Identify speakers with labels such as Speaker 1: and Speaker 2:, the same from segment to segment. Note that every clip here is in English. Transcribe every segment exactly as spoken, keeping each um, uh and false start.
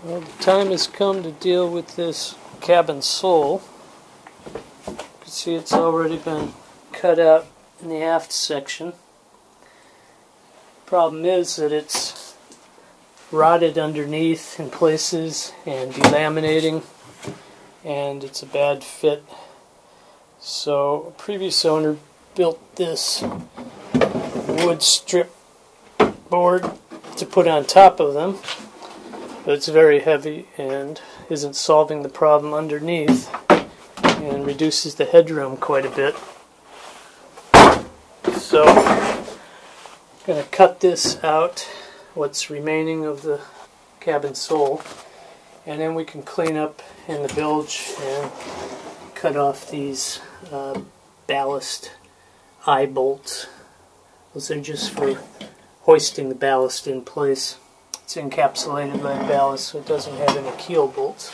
Speaker 1: Well, the time has come to deal with this cabin sole. You can see it's already been cut out in the aft section. Problem is that it's rotted underneath in places and delaminating, and it's a bad fit. So a previous owner built this wood strip board to put on top of them, but it's very heavy and isn't solving the problem underneath and reduces the headroom quite a bit. So I'm going to cut this out, what's remaining of the cabin sole, and then we can clean up in the bilge and cut off these uh, ballast eye bolts. Those are just for hoisting the ballast in place. It's encapsulated by ballast, so it doesn't have any keel bolts.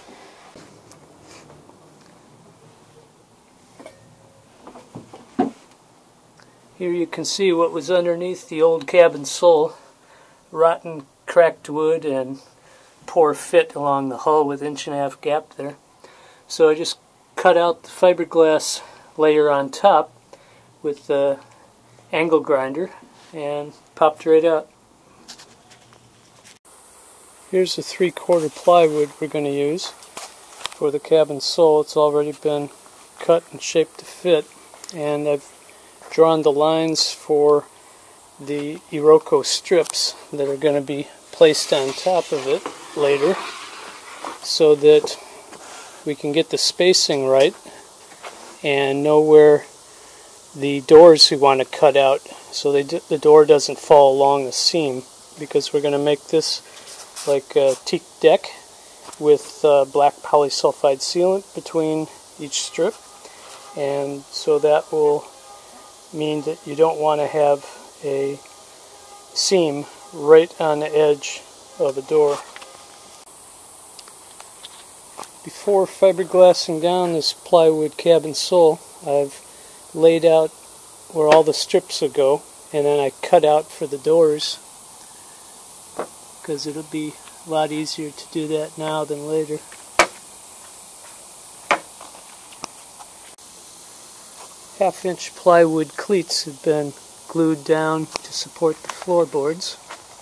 Speaker 1: Here you can see what was underneath the old cabin sole. Rotten, cracked wood and poor fit along the hull with inch and a half gap there. So I just cut out the fiberglass layer on top with the angle grinder and popped right out. Here's the three-quarter plywood we're going to use for the cabin sole. It's already been cut and shaped to fit, and I've drawn the lines for the iroko strips that are going to be placed on top of it later, so that we can get the spacing right and know where the doors we want to cut out, so they d the door doesn't fall along the seam, because we're going to make this like a teak deck with uh, black polysulfide sealant between each strip, and so that will mean that you don't want to have a seam right on the edge of a door. Before fiberglassing down this plywood cabin sole, I've laid out where all the strips will go, and then I cut out for the doors, because it'll be a lot easier to do that now than later. Half inch plywood cleats have been glued down to support the floorboards.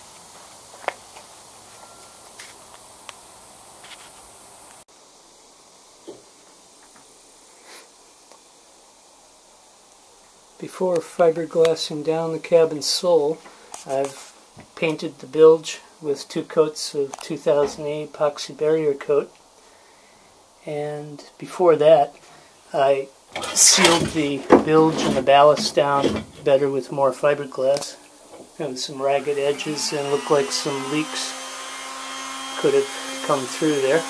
Speaker 1: Before fiberglassing down the cabin sole, I've painted the bilge with two coats of two thousand E epoxy barrier coat, and before that I sealed the bilge and the ballast down better with more fiberglass. There was some ragged edges and looked like some leaks could have come through there.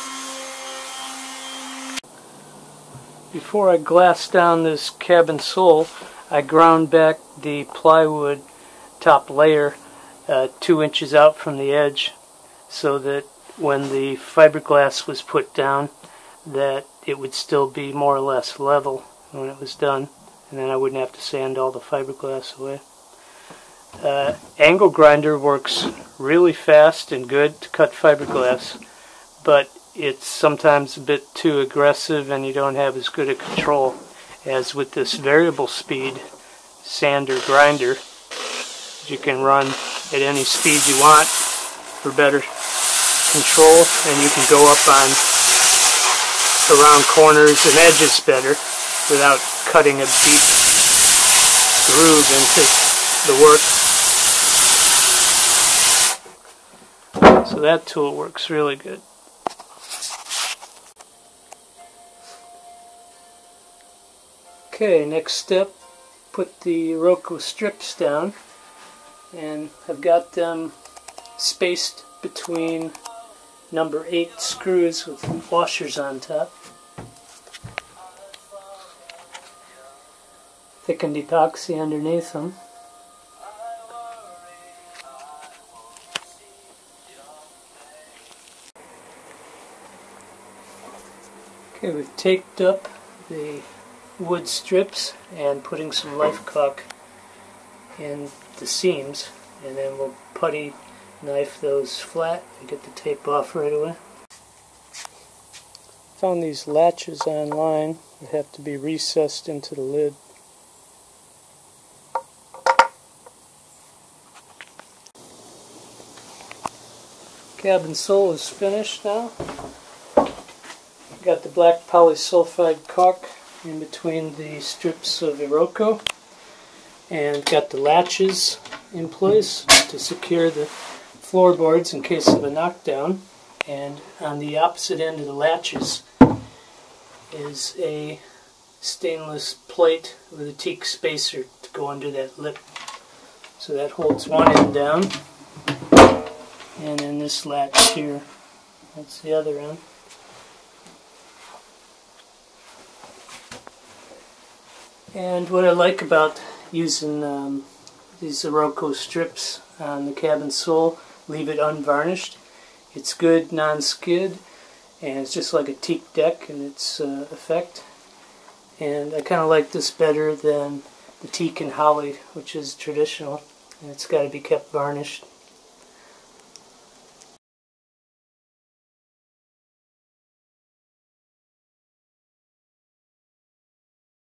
Speaker 1: Before I glassed down this cabin sole, I ground back the plywood top layer uh, two inches out from the edge, so that when the fiberglass was put down, that it would still be more or less level when it was done, and then I wouldn't have to sand all the fiberglass away. Uh, angle grinder works really fast and good to cut fiberglass, but it's sometimes a bit too aggressive and you don't have as good a control as with this variable speed sander grinder. You can run at any speed you want for better control, and you can go up on around corners and edges better without cutting a deep groove into the work. So that tool works really good. Okay, next step, put the iroko strips down, and I've got them spaced between number eight screws with washers on top. Thickened epoxy underneath them. Okay, we've taped up the wood strips and putting some life caulk in the seams, and then we'll putty knife those flat to get the tape off right away. Found these latches online that have to be recessed into the lid. Cabin sole is finished now. Got the black polysulfide caulk in between the strips of iroko, and got the latches in place to secure the floorboards in case of a knockdown. And on the opposite end of the latches is a stainless plate with a teak spacer to go under that lip. So that holds one end down, and then this latch here, that's the other end. And what I like about using um, these iroko strips on the cabin sole, leave it unvarnished. It's good non-skid, and it's just like a teak deck in its uh, effect. And I kind of like this better than the teak and holly, which is traditional, and it's got to be kept varnished.